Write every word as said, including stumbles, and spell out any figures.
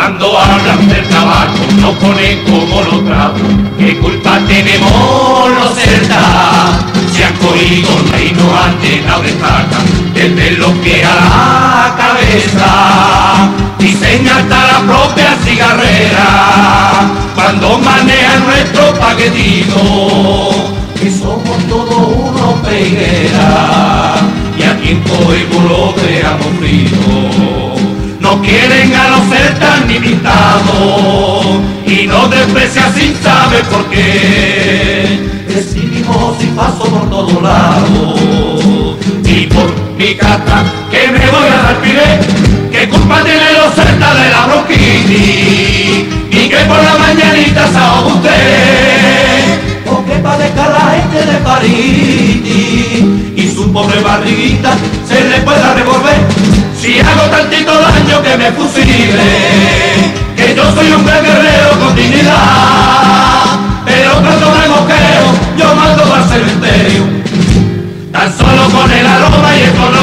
Cuando hablan del tabaco nos ponen como los trapos. ¿Qué culpa tenemos los celtas? Si han cogido y nos han llenado de estaca, desde los pies a la cabeza, diseña hasta la propia cigarrera, cuando manejan nuestro paquetito, que somos todos unos pegueras, y aquí en Coibo lo dejamos frito. No quieren a los celtas ni pintados, y nos desprecian sin saber por qué. Recibimos y paso por todos lados, y por mi casa que me voy a dar pide, que culpa tiene los celtas de la bronquitis, y que por la mañanita se ahoga usted, porque padezca la gente de París, y su pobre barriguita se le pueda revolver, si hago tantito daño que me fusile, que yo soy un gran guerrero con dignidad, pero cuando me mosqueo yo mando al cementerio, tan solo con el aroma y el color